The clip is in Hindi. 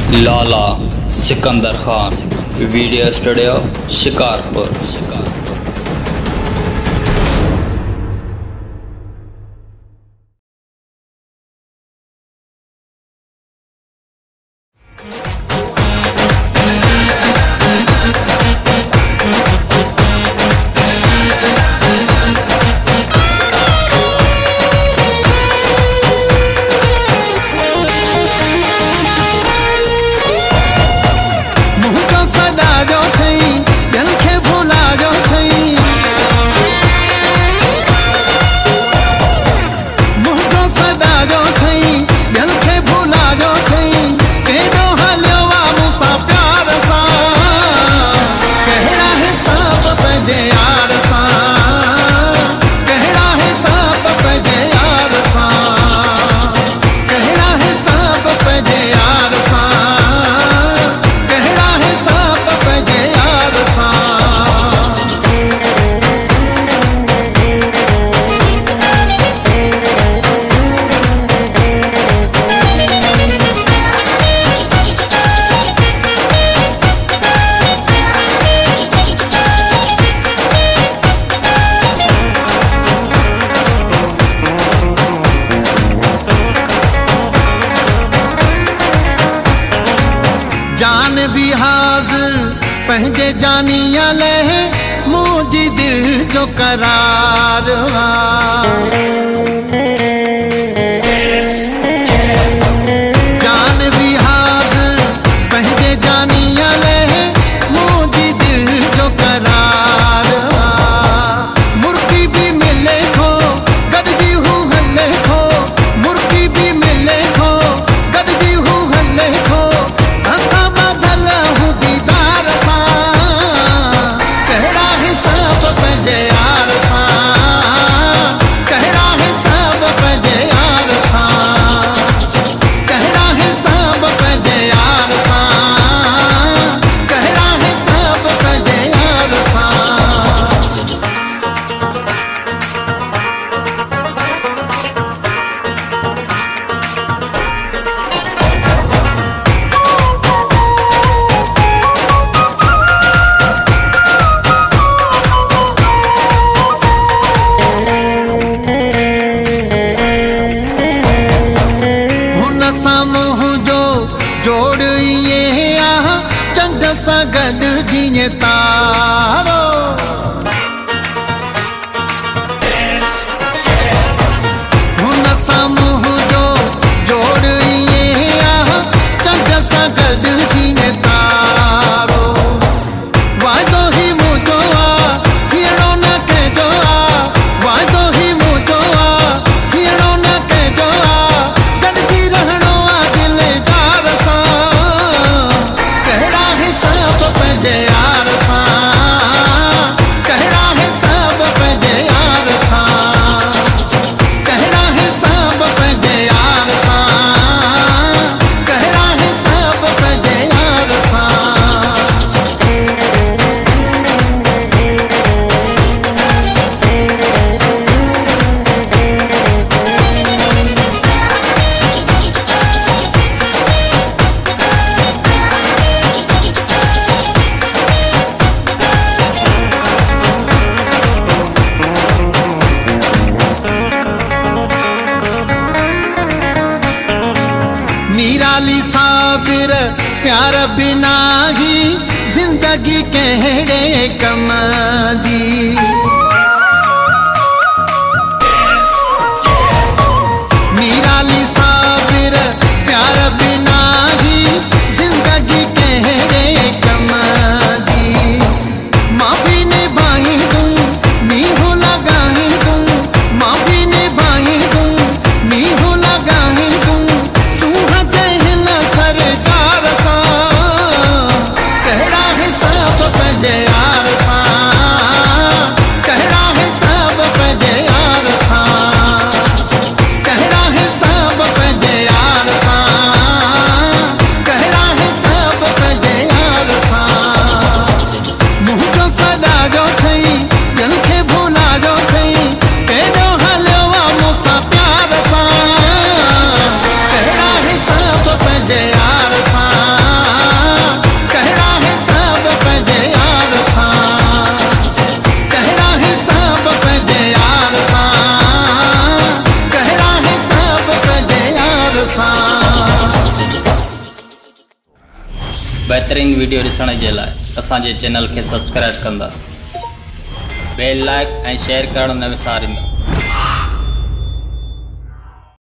लाला सिकंदर खान वीडियो स्टूडियो शिकारपुर। जान भी हाजिर पंहिंजे जानिया ले मुझी दिल जो करार जान भी हाजिर पंहिंजे जानिया ले मुझी दिल जो करार मुर्गी भी मिले खो गॾिजी हूं हले खो मुर्गी भी मिले खो गॾिजी हूं हले खो जोड़ ये चंड सां गॾु जीअं तारो हुन सां मुंहुं जो जोड़ ये चंड सां गॾु जीअं तारो वाइदो ही मुंहिंजो आहे थियणो न कंहिंजो आहे वाइदो ही मुंहिंजो आहे थियणो न कंहिंजो आहे गॾिजी रहणो आहे दिलदार सां कहिड़ा हिसाब पंहिंजे यार सां कहिड़ा हिसाब पंहिंजे यार सां कहिड़ा हिसाब पंहिंजे यार सां कहिड़ा हिसाब पंहिंजे यार सां निराली साबिर प्यार बिना ही जिंदगी कहिड़े कम जी निराली साबिर प्यार बिना ही जिंदगी कहिड़े कम जी मां भी निभाई दूं मीहूं लॻाई दूं मां भी निभाई दूं मीहूं लॻाई दूं सरकार सां कहिड़ा हिसाब पंहिंजे यार सां कहिड़ा हिसाब पंहिंजे यार सां कहिड़ा हिसाब पंहिंजे यार सां बेहतरीन वीडियो ॾिसण जे लाइ असांजे चैनल खे सब्सक्राइब कंदा, बेल लाइक ऐं शेयर करणु न विसारींदा।